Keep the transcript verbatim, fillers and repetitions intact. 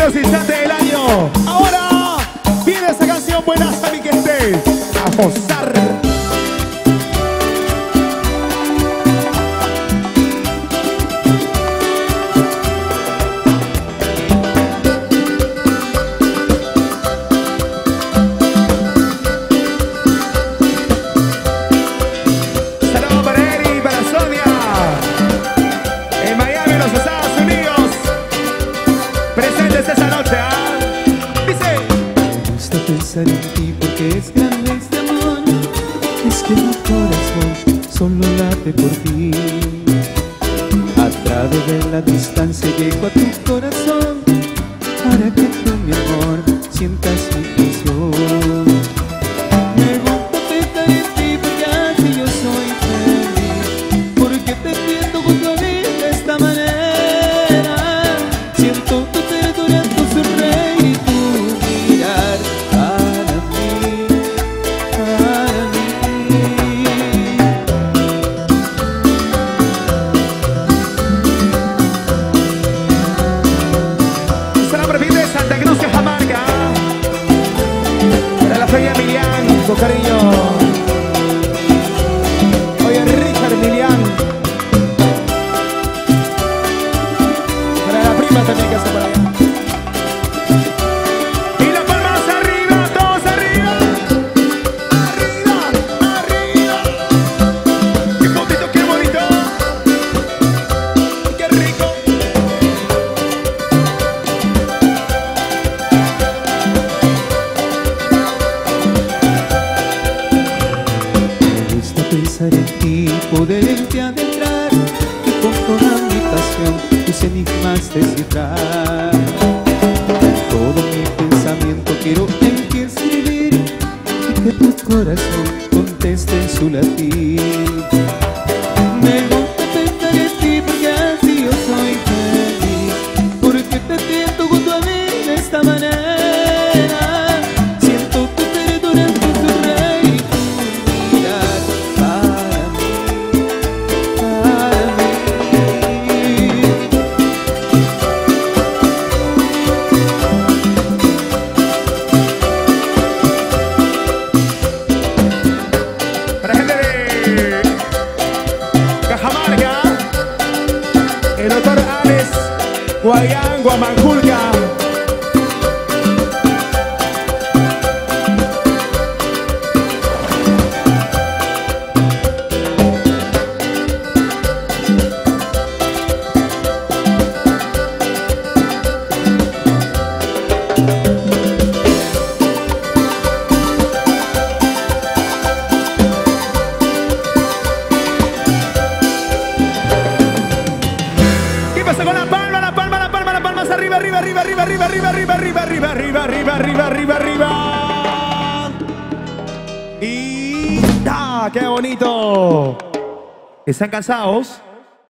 lindos instantes del año. Ahora viene esa canción buenas a mí que estés a gozar. Pensar en ti porque es grande este amor. Es que mi corazón solo late por ti. A través de la distancia llego a tu corazón para que tú, mi amor, sientas mi pasión. Me gusta pensar en ti porque así yo soy feliz, porque te siento junto a mí de esta manera. Siento tu ternura, tu sonreír y tu mirar. Con cariño. Oye, Richard Emilián. Para la prima también que hace por allá. Y las palmas arriba, todos arriba. Arriba, arriba. Qué bonito, qué bonito. Qué rico. Pensar en ti, poderte adentrar y con toda mi pasión tus enigmas descifrar. Todo mi pensamiento quiero en ti escribir y que tu corazón conteste en su latir. Me gusta pensar en ti porque así yo soy feliz, porque te siento junto a mí de esta manera. Siento tu ternura, tu sonreír y tu mirar. El doctor Alex Guayán Guamanculca. Arriba, arriba, arriba, arriba, arriba, arriba, arriba, arriba, arriba, arriba, arriba, arriba, arriba, arriba. Y ¡ah! ¡Qué bonito! ¿Están cansados?